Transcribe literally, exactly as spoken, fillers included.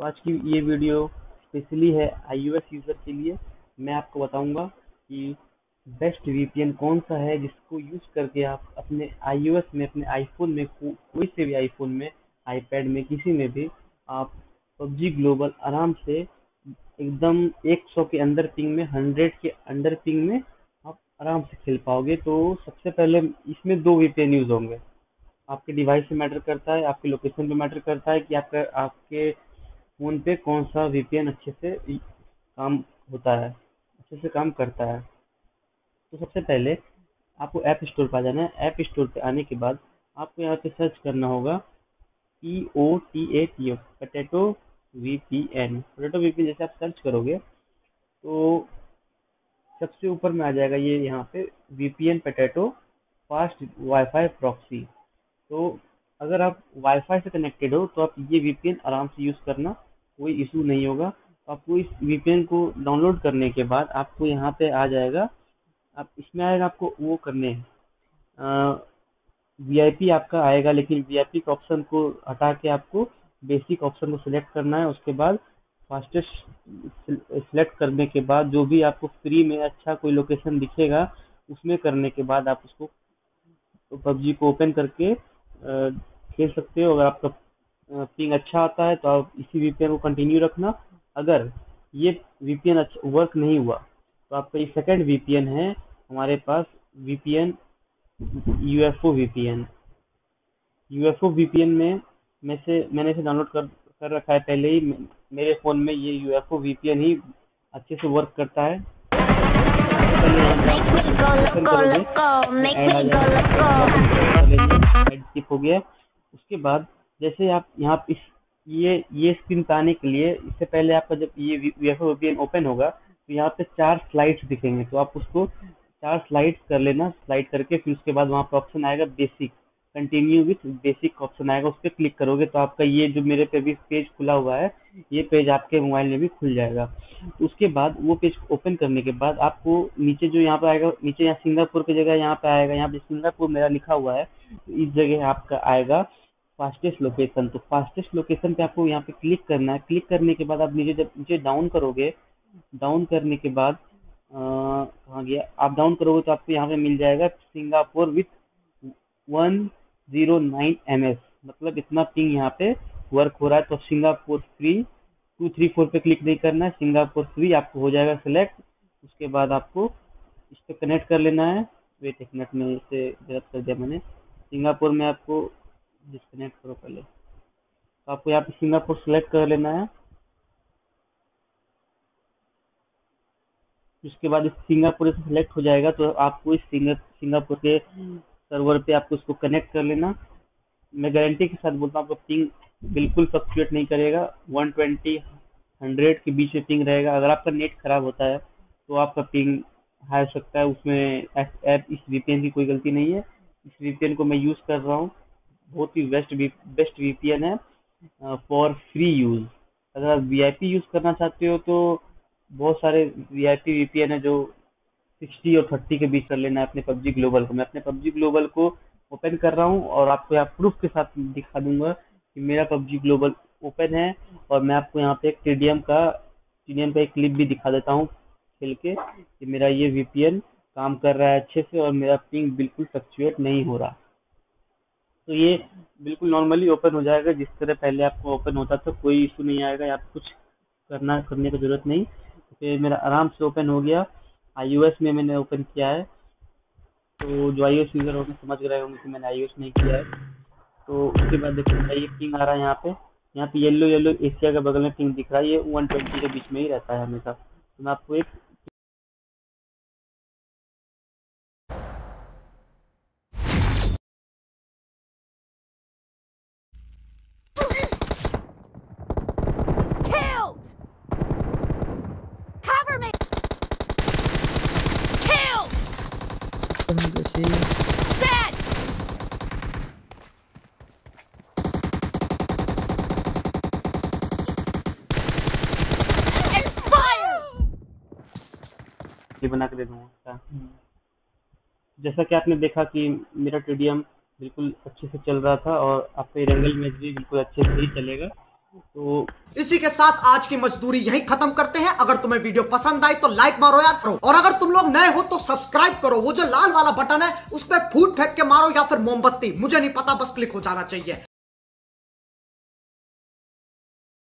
तो आज की ये वीडियो स्पेशली है आईओएस यूज़र के लिए। मैं आपको बताऊंगा कि बेस्ट वीपीएन कौन सा है जिसको यूज़ करके आप अपने आईओएस में, अपने आईफोन में, को, कोई से भी आईफोन में, आईपैड में, किसी में भी आप पबजी ग्लोबल आराम से एकदम सौ के अंदर पिंग में, सौ के अंडर पिंग में आप आराम से खेल पाओगे। तो सबसे पहले इसमें दो वीपीएन यूज़ होंगे। आपके डिवाइस पे मैटर करता है, आपके लोकेशन पे मैटर करता है कि आपका आपके फोन पे कौन सा वीपीएन अच्छे से काम होता है, अच्छे से काम करता है। तो सबसे पहले आपको ऐप स्टोर पर आ जाना है। ऐप स्टोर पे आने के बाद आपको यहाँ पे सर्च करना होगा P O T A T O, potato VPN. Potato VPN जैसे आप सर्च करोगे तो सबसे ऊपर में आ जाएगा ये यहाँ पे VPN potato fast WiFi proxy. तो अगर आप वाईफाई से कनेक्टेड हो तो आप ये वीपीएन आराम से यूज करना, कोई इशू नहीं होगा। तो आपको इस वीपीएन को डाउनलोड करने के बाद आपको यहाँ पे आ जाएगा, आप इसमें आएगा, आपको वो करने हैं, वीआईपी आपका आएगा, लेकिन वीआईपी के ऑप्शन को हटा के आपको बेसिक ऑप्शन को सिलेक्ट करना है। उसके बाद फास्टेस्ट सिलेक्ट करने के बाद जो भी आपको फ्री में अच्छा कोई लोकेशन दिखेगा उसमें करने के बाद आप उसको पबजी को ओपन करके अ, खेल सकते हो। अगर आपका पिंग अच्छा आता है तो आप इसी वीपीएन को कंटिन्यू रखना। अगर ये वीपीएन अच्छा वर्क नहीं हुआ तो आपका ये सेकंड वीपीएन है हमारे पास, VPN UFO VPN. UFO VPN में में से मैंने इसे डाउनलोड कर कर रखा है पहले ही। मे- मेरे फोन में ये यूएफओ वीपीएन ही अच्छे से वर्क करता है। सबसे पहले यहाँ पे आप ओपन करोगे ऐड आ जाएगा, ऐड स्किप हो गया। उसके बाद जैसे आप यहाँ इस ये ये स्क्रीन पे आने के लिए, इससे पहले आपका जब ये यूएफओ वीपीएन ओपन होगा तो यहाँ पे चार स्लाइड्स दिखेंगे, तो आप उसको चार स्लाइड्स कर लेना। स्लाइड करके फिर उसके बाद वहाँ पे ऑप्शन आएगा basic, continue with basic option आएगा, उस पर क्लिक करोगे तो आपका ये जो मेरे पे भी पेज खुला हुआ है, ये पेज आपके मोबाइल में भी खुल जाएगा। उसके बाद वो पेज ओपन करने के बाद आपको नीचे जो यहाँ पे आएगा, नीचे यहाँ सिंगापुर की जगह यहाँ पे आएगा, यहाँ पे सिंगापुर मेरा लिखा हुआ है, तो इस जगह आपका आएगा फास्टेस्ट लोकेशन। तो फास्टेस्ट लोकेशन पे आपको यहाँ पे क्लिक करना है। क्लिक करने के बाद आप नीचे जब नीचे डाउन करोगे, डाउन करने के बाद अ, कहाँ गया, आप डाउन करोगे तो आपको यहाँ पे मिल जाएगा Singapore with one zero nine M S, मतलब इतना पिंग यहाँ पे वर्क हो रहा है। तो Singapore free two three four पे क्लिक नहीं करना है, सिंगापुर फ्री आपको हो जाएगा सिलेक्ट। उसके बाद आपको इस पे कनेक्ट कर लेना है। वेट एक मिनट में इसे गलत कर दिया मैंने, सिंगापुर में आपको डिस्कनेक्ट करो पहले। तो आपको यहाँ पे सिंगापुर सेलेक्ट कर लेना है। उसके बाद इस सिंगापुर से सिलेक्ट हो जाएगा तो आपको इस सिंगा, सिंगापुर के सर्वर पे आपको इसको कनेक्ट कर लेना। मैं गारंटी के साथ बोलता हूँ आपका पिंग बिल्कुल फ्लक्चुएट नहीं करेगा, वन ट्वेंटी हंड्रेड के बीच में पिंग रहेगा। अगर आपका नेट खराब होता है तो आपका पिंग हाई हो सकता है, उसमें ऐप ऐप इस वीपीएन की कोई गलती नहीं है। इस वीपीएन को मैं यूज कर रहा हूँ, बहुत ही बेस्ट बेस्ट वीपीएन है फॉर फ्री यूज। अगर आप वीआईपी यूज करना चाहते हो तो बहुत सारे वीआईपी वीपीएन है जो सिक्सटी और थर्टी के बीच कर लेना है अपने पबजी ग्लोबल को। मैं अपने पबजी ग्लोबल को ओपन कर रहा हूँ और आपको यहाँ प्रूफ के साथ दिखा दूंगा कि मेरा पबजी ग्लोबल ओपन है। और मैं आपको यहाँ पे एक टीडीएम का टीडीएम का एक क्लिप भी दिखा देता हूँ खेल के कि मेरा ये वीपीएन काम कर रहा है अच्छे से और मेरा पिंग बिल्कुल फ्लक्चुएट नहीं हो रहा। तो ये बिल्कुल नॉर्मली ओपन हो जाएगा जिस तरह पहले आपको ओपन होता था, कोई इशू नहीं आएगा, आप कुछ करना करने की जरूरत नहीं। तो फिर मेरा आराम से ओपन हो गया। आईओएस में मैंने ओपन किया है, तो जो आईओएस यूजर होंगे समझ रहे होंगे कि मैंने आईओएस नहीं किया है। तो उसके बाद देखो मेरा ये पिंग आ रहा है यहाँ पे, यहाँ पे येलो येलो एशिया के बगल में पिंग दिख रहा है, ये वन ट्वेंटी के बीच में ही रहता है हमेशा। तो मैं आपको एक Killed! Cover me! Killed! जैसे Dead! Expired! ये बना के दे दूंगा। जैसा कि आपने देखा कि मेरा टीडीएम बिल्कुल अच्छे से चल रहा था और आपका रंगल मैच भी बिल्कुल अच्छे से ही चलेगा। तो इसी के साथ आज की मजदूरी यहीं खत्म करते हैं। अगर तुम्हें वीडियो पसंद आई तो लाइक मारो यार करो, और अगर तुम लोग नए हो तो सब्सक्राइब करो। वो जो लाल वाला बटन है उस पर फूट फेंक के मारो या फिर मोमबत्ती, मुझे नहीं पता, बस क्लिक हो जाना चाहिए।